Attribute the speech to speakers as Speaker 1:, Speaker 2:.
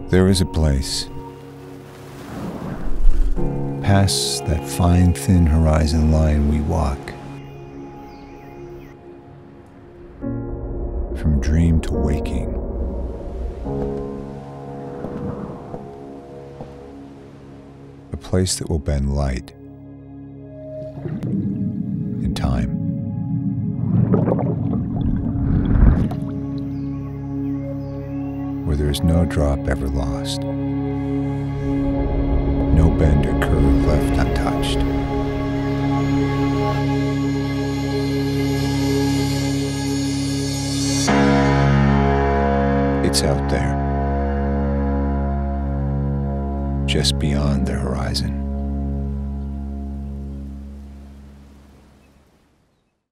Speaker 1: There is a place, past that fine thin horizon line we walk, from dream to waking. A place that will bend light in time. Where there is no drop ever lost, no bend or curve left untouched. It's out there, just beyond the horizon.